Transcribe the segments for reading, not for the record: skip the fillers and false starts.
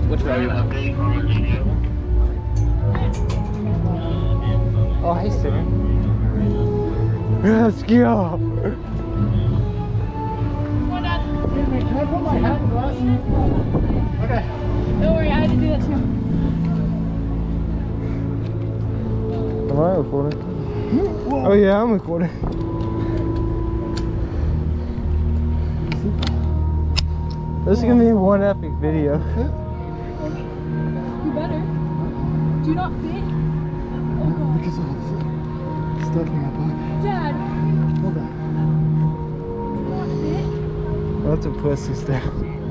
Which way are you on? Oh, hey, Sam. Let's go. Can I put my hat and glasses? Okay. Don't worry, I had to do that too. Am I recording? Oh yeah, I'm recording. This is gonna be one epic video. You better. Do not fit. Oh god. Because of all this stuff in my pocket. Dad. Hold on. Do not fit. That's a pussy step.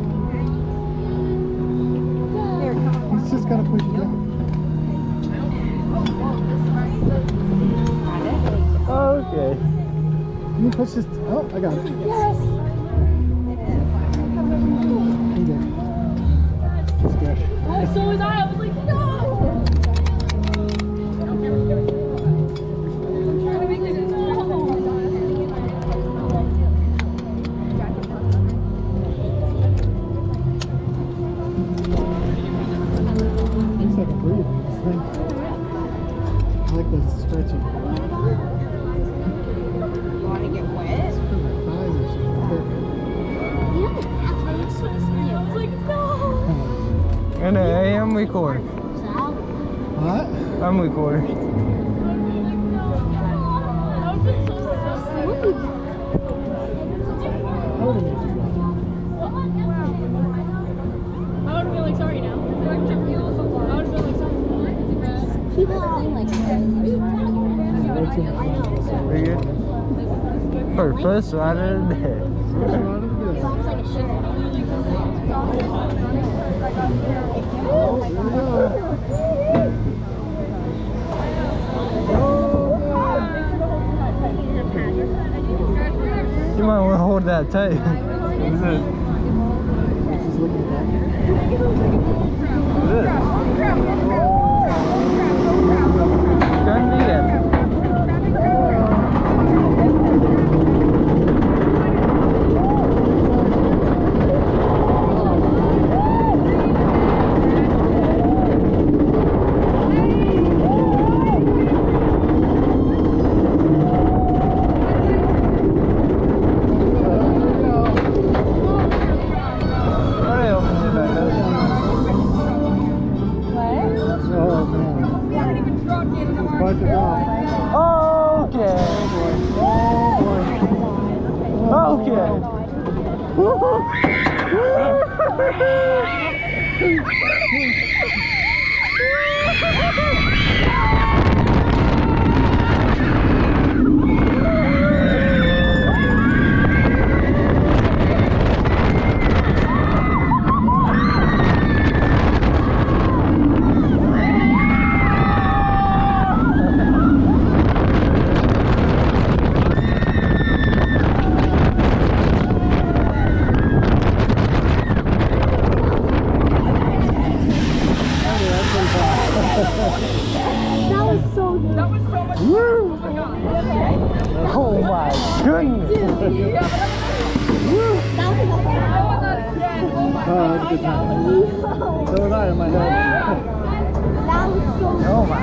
He's just gotta push it down. Okay. Can you push this? Oh, I got it. Yes. Okay. It's good. Oh, so was I. I was like, no. Looks like a breathe. This thing. I like the stretching. Want to get wet? My thighs are so thick. I was like, no. And hey, I'm recording. What? I'm recording. That would be so sweet. I would have made you go. I would be like, sorry now. I would be like, sorry. People are like, Are you good? For first ride of the day. sounds like a shit. You might want to hold that tight. This is looking back. Couldn't be it. Oh my goodness! Oh, that's a good time. So was I in my head. Oh my!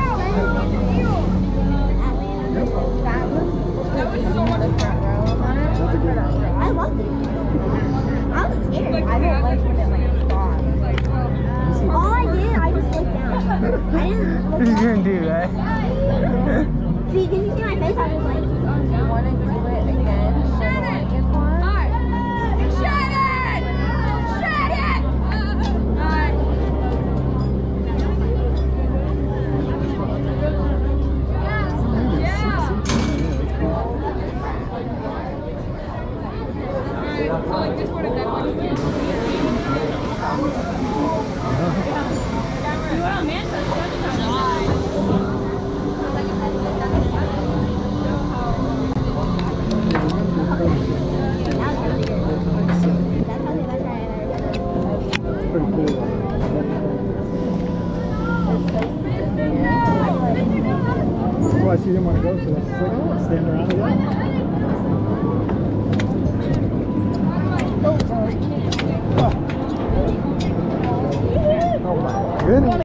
That's a good one. I loved it. I was scared. I didn't like when it like stopped. All I did, I just looked down. I didn't look What are you up. gonna do, right? See, did you see my face? I was like, want to do it again? Shut it! Shut it! Shut it! Pretty cool. That's why she didn't want to go, so that's like stand around again. Oh Good.